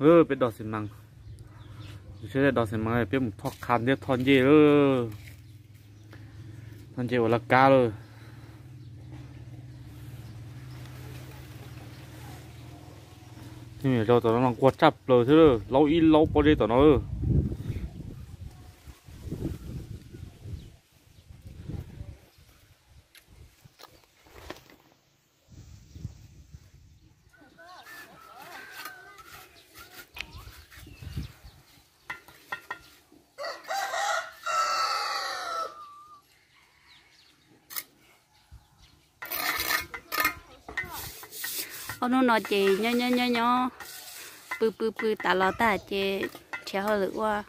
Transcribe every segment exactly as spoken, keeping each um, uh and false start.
ừ biết đỏ xịn măng chơi đỏ xịn măng này biết một thóc khăn biết thon gì nữa thon gì là cá rồi nhưng mà tao nó quạt chập rồi thế rồi lâu ít lâu bao nhiêu tao nó ông nó nói chị nhớ nhớ nhớ nhớ bự bự bự ta lo ta chị chéo hơi lửa qua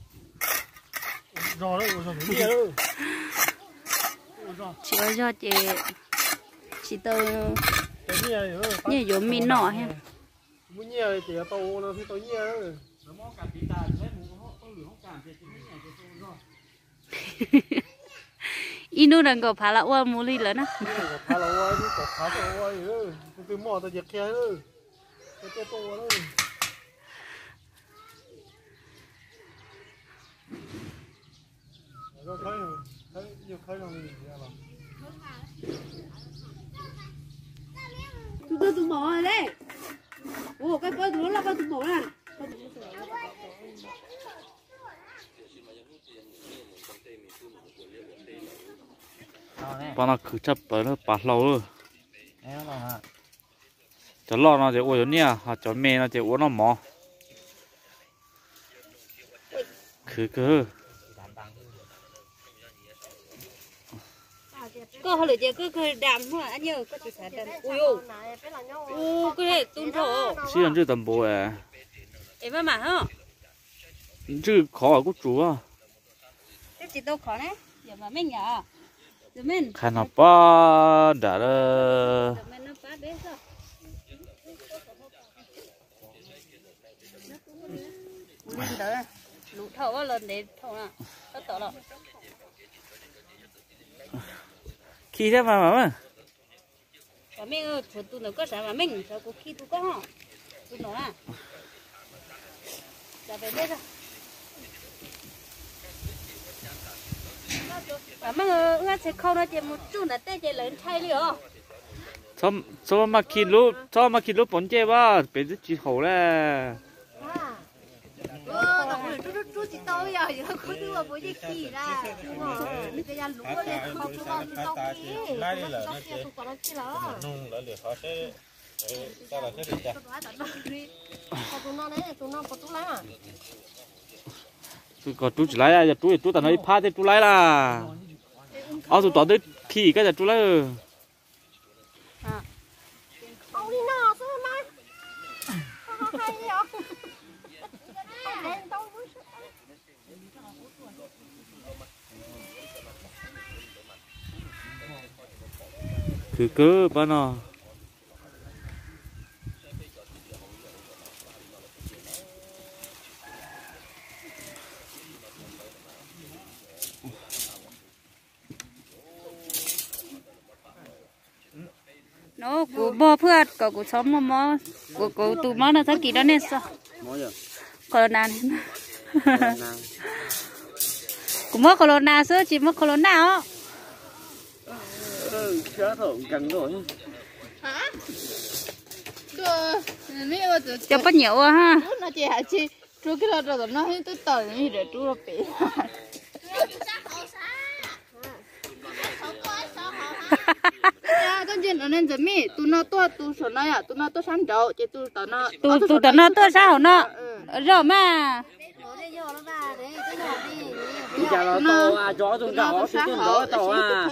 chị ơi cho chị chị tôi như giống mình nọ ha inu đang có phá là qua mua đi lớn á phá là qua chứ có phá là qua nữa từ mỏ từ giật kia nữa cái to nữa rồi thấy rồi thấy nhiều thấy rồi gì vậy chúng tôi tụi bỏ rồi đấy ồ cái coi tụi nó là coi tụi bỏ nè bà nó cứ chấp tới nó bắt lâu rồi cho lo nó chỉ uống nhỉ hoặc cho mẹ nó chỉ uống nó mỏ cứ cứ có hồi giờ cứ cứ đạm thôi anh nhớ có chỉ đạm ui ô u cái này tuôn thổ xí ăn chứ tầm bò à em mà mà hả chứ khó ở cút chú à cái gì đâu khó đấy giờ mà mình nhở giờ mình khai nó ba đã là mình nó bắt đấy sao lên tới lũ thầu á lên để thầu nè tất cả rồi khi thế mà mà và mình ơi thôi tụi nó có sao mà mình sao có khi tụi có hả tụi nó à giờ về đây rồi và mình ơi nghe sẽ khâu nó chỉ một chút là tay chỉ lớn thay đi hả cho cho mà khi lúc cho mà khi lúc bốn chế ba bây giờ chỉ hậu là ờ nó chú chú chú chỉ tôi rồi giờ có thứ mà bố gì kỳ ra bây giờ lúa thì không chú con chú tao kì nó kia tụi con kia đó nung là để họ sẽ ta là sẽ được chưa tụi nó đấy tụi nó có tụi lấy mà tụi có tụi chỉ lấy à tụi tụi tao nói phá thì tụi lấy là ở tụi tao tới khi cái là tụi lấy ông đi nào sao mai hay gì vậy cứ cứ bao nó nó của bò phượt có của xóm mò mò của của tụi mò nó sao kỳ đó nè sao corona của mò corona sữa chỉ mò corona á ừ chết rồi căng rồi hả cứ mấy ở chỗ cho bắt nhiều à ha nó chỉ hả chị chú cái đó rồi nó hết tới tờ như để chú nó bị con chuyện nó nên怎么tu nó tu tu số này à tu nó tu sáng trâu chỉ tu tao nó tu tu tao nó tu sao nó rồi mà bây giờ nó to à chó tụi nó tụi nó to à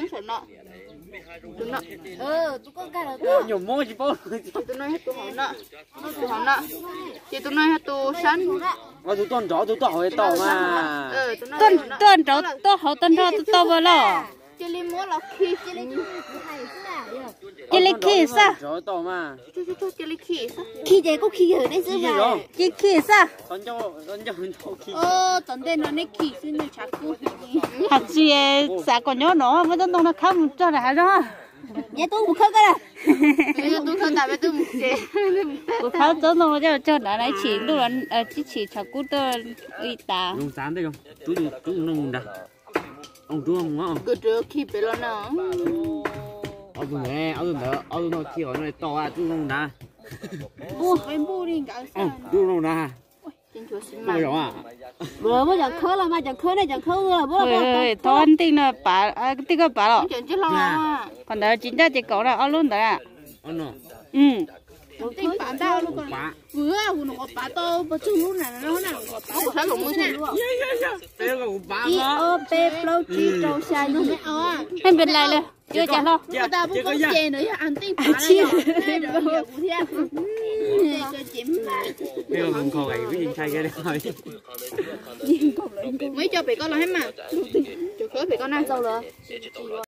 ừ tụi con cái là nhiều món gì bao tụi nó hết tụi họ nọ tụi họ nọ chỉ tụi nó hết tụi sáng ở tụi con chó tụi to hơi to mà tuần tuần cháu to hậu tuần to to vào lò chỉ lấy mua là khi chỉ lấy chỉ lấy khi sao chó to mà chú chú chú chỉ lấy khi sao khi vậy có khi ở đây chứ mà chỉ khi sao con cho con cho con khi ờ tận đây nó lấy khi xin nó chặt cú hạt gì sao còn nhớ nó mới tao nó khăm cho là đó nhà tôi một khơi cái này nhà tôi khơi tại tôi một chế Cô khao cho nó cho cho đã lấy chỉ đồ ăn ờ chỉ chỉ chả cút đồ uy ta Dùng sán đấy không? Chú chú chú nông đã. Ông chú không ngon. cứ trước khi về lo nó Ông chú nghe, ông chú đỡ, ông chú nó chiều nó to à chú nông đã. bu bên bu đi cả Ông chú nông đã. trên chỗ xin Chú mà rõ à? bữa mới giờ khơi là mà giờ khơi này giờ khơi là bữa ôi ơi thon tinh là bà à tinh cái bà rồi chuyện chứ lo còn đó chính ra chỉ có là ăn luôn đấy à Ông nó. ừ tinh bán đau luôn còn Bá. vừa hùn nó bán to bao nhiêu lúc này nó nào nó có thấy cũng mới này Thế là của bá i nó. o p flow chi trâu sai nó mẹ ó em bên lại rồi chưa trả lo người ta bút có chè nữa ăn tinh bán này rồi giờ cũng thế cái chém Thế là cũng khó cái cái gì sai cái đấy thôi. mấy cho bị con là hết mà chỗ khơi bị con ăn sâu rồi